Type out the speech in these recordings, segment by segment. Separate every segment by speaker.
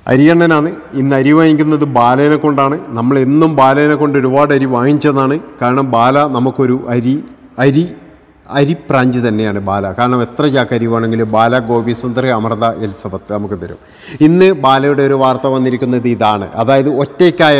Speaker 1: അരിയണ്ണനാണ്. ഇന്ന് അരി വാങ്ങിക്കുന്നത് ബാലേനെ കൊണ്ടാണ്. നമ്മൾ എന്നും ബാലേനെ കൊണ്ട് ഒരുപാട് അരി വാങ്ങിച്ചതാണ്. കാരണം ബാല നമുക്കൊരു അരിപ്രാഞ്ച് തന്നെയാണ് ബാല. കാരണം എത്ര ചാക്ക് അരി വേണമെങ്കിലും ബാല, ഗോപി സുന്ദർ, അമൃത, എലിസബത്ത് നമുക്ക് തരും. ഇന്ന് ബാലയുടെ ഒരു വാർത്ത വന്നിരിക്കുന്നത് ഇതാണ്. അതായത് ഒറ്റയ്ക്കായ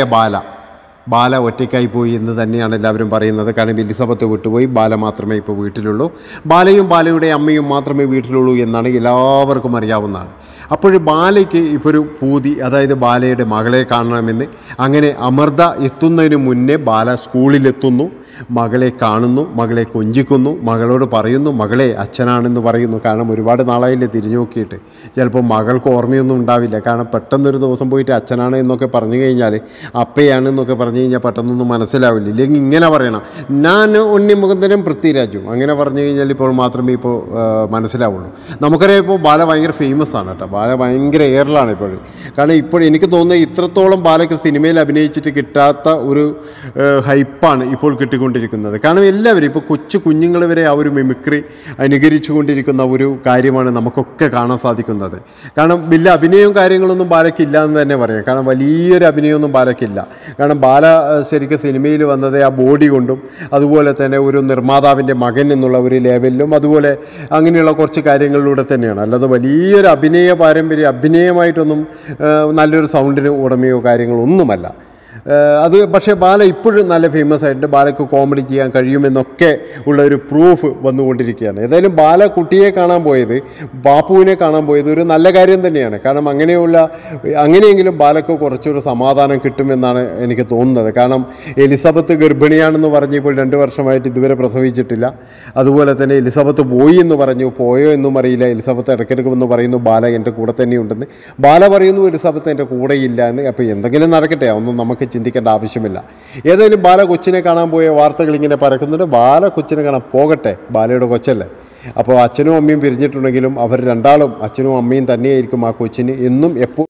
Speaker 1: ബാല ഒറ്റയ്ക്കായി പോയി എന്ന് തന്നെയാണ് എല്ലാവരും പറയുന്നത്. കാരണം എലിസബത്ത് വിട്ടുപോയി, ബാല മാത്രമേ ഇപ്പോൾ വീട്ടിലുള്ളൂ. ബാലയും ബാലയുടെ അമ്മയും മാത്രമേ വീട്ടിലുള്ളൂ എന്നാണ് എല്ലാവർക്കും അറിയാവുന്നതാണ്. അപ്പോൾ ബാലയ്ക്ക് ഇപ്പോൾ ഒരു പൂതി, അതായത് ബാലയുടെ മകളെ കാണണമെന്ന്. അങ്ങനെ അമൃത എത്തുന്നതിന് മുന്നേ ബാല സ്കൂളിലെത്തുന്നു, മകളെ കാണുന്നു, മകളെ കൊഞ്ചിക്കുന്നു, മകളോട് പറയുന്നു മകളെ അച്ഛനാണെന്ന് പറയുന്നു. കാരണം ഒരുപാട് നാളായില്ലേ തിരിഞ്ഞു നോക്കിയിട്ട്. ചിലപ്പോൾ മകൾക്ക് ഓർമ്മയൊന്നും ഉണ്ടാവില്ല. കാരണം പെട്ടെന്നൊരു ദിവസം പോയിട്ട് അച്ഛനാണ് എന്നൊക്കെ പറഞ്ഞു കഴിഞ്ഞാൽ, അപ്പയാണ് എന്നൊക്കെ പറഞ്ഞു കഴിഞ്ഞാൽ പെട്ടെന്നൊന്നും മനസ്സിലാവില്ല. ഇല്ലെങ്കിൽ ഇങ്ങനെ പറയണം, ഞാൻ ഉണ്ണി മുകുന്ദനും പൃഥ്വിരാജും, അങ്ങനെ പറഞ്ഞു കഴിഞ്ഞാൽ ഇപ്പോൾ മാത്രമേ ഇപ്പോൾ മനസ്സിലാവുള്ളൂ. നമുക്കറിയാം ഇപ്പോൾ ബാല ഭയങ്കര ഫേമസ് ആണ് കേട്ടോ. ബാല ഭയങ്കര എയറിലാണ് ഇപ്പോഴും. കാരണം ഇപ്പോൾ എനിക്ക് തോന്നുന്നത് ഇത്രത്തോളം ബാലയ്ക്ക് സിനിമയിൽ അഭിനയിച്ചിട്ട് കിട്ടാത്ത ഒരു ഹൈപ്പാണ് ഇപ്പോൾ കിട്ടിക്കൊണ്ടിരിക്കുന്നത്. കാരണം എല്ലാവരും ഇപ്പോൾ കുഞ്ഞുങ്ങൾ വരെ ആ ഒരു മിമിക്രി അനുകരിച്ചു കൊണ്ടിരിക്കുന്ന ഒരു കാര്യമാണ് നമുക്കൊക്കെ കാണാൻ സാധിക്കുന്നത്. കാരണം വലിയ അഭിനയവും കാര്യങ്ങളൊന്നും ബാലയ്ക്കില്ല എന്ന് തന്നെ പറയാം. കാരണം വലിയൊരു അഭിനയമൊന്നും ബാലയ്ക്കില്ല. കാരണം ബാല ശരിക്കും സിനിമയിൽ വന്നത് ആ ബോഡി കൊണ്ടും അതുപോലെ തന്നെ ഒരു നിർമ്മാതാവിൻ്റെ മകൻ എന്നുള്ള ഒരു ലെവലിലും അതുപോലെ അങ്ങനെയുള്ള കുറച്ച് കാര്യങ്ങളിലൂടെ തന്നെയാണ്. അല്ലാതെ വലിയൊരു അഭിനയമായിട്ടൊന്നും നല്ലൊരു സൗണ്ടിന് ഉടമയോ കാര്യങ്ങളോ ഒന്നുമല്ല അത്. പക്ഷേ ബാല ഇപ്പോഴും നല്ല ഫേമസ് ആയിട്ടുണ്ട്. ബാലയ്ക്ക് കോമഡി ചെയ്യാൻ കഴിയുമെന്നൊക്കെ ഉള്ള ഒരു പ്രൂഫ് വന്നുകൊണ്ടിരിക്കുകയാണ്. ഏതായാലും ബാല കുട്ടിയെ കാണാൻ പോയത്, ബാപ്പുവിനെ കാണാൻ പോയത് ഒരു നല്ല കാര്യം തന്നെയാണ്. കാരണം അങ്ങനെയെങ്കിലും ബാലയ്ക്ക് കുറച്ചൊരു സമാധാനം കിട്ടുമെന്നാണ് എനിക്ക് തോന്നുന്നത്. കാരണം എലിസബത്ത് ഗർഭിണിയാണെന്ന് പറഞ്ഞ് ഇപ്പോൾ 2 വർഷമായിട്ട് ഇതുവരെ പ്രസവിച്ചിട്ടില്ല. അതുപോലെ തന്നെ എലിസബത്ത് പോയി എന്ന് പറഞ്ഞു, പോയോ എന്നും അറിയില്ല. എലിസബത്ത് ഇടയ്ക്കിടയ്ക്ക് എന്ന് പറയുന്നു ബാല എൻ്റെ കൂടെ തന്നെയുണ്ടെന്ന്. ബാല പറയുന്നു എലിസബത്ത് എൻ്റെ കൂടെയില്ല എന്ന്. അപ്പോൾ എന്തെങ്കിലും നടക്കട്ടെ, ഒന്നും നമുക്ക് ചിന്തിക്കേണ്ട ആവശ്യമില്ല. ഏതായാലും ബാല കൊച്ചിനെ കാണാൻ പോയ വാർത്തകൾ ഇങ്ങനെ പരക്കുന്നുണ്ട്. ബാല കൊച്ചിനെ കാണാൻ പോകട്ടെ, ബാലയുടെ കൊച്ചല്ലേ. അപ്പോൾ അച്ഛനും അമ്മയും പിരിഞ്ഞിട്ടുണ്ടെങ്കിലും അവർ രണ്ടാളും അച്ഛനും അമ്മയും തന്നെയായിരിക്കും ആ കൊച്ചിന് എന്നും എപ്പോൾ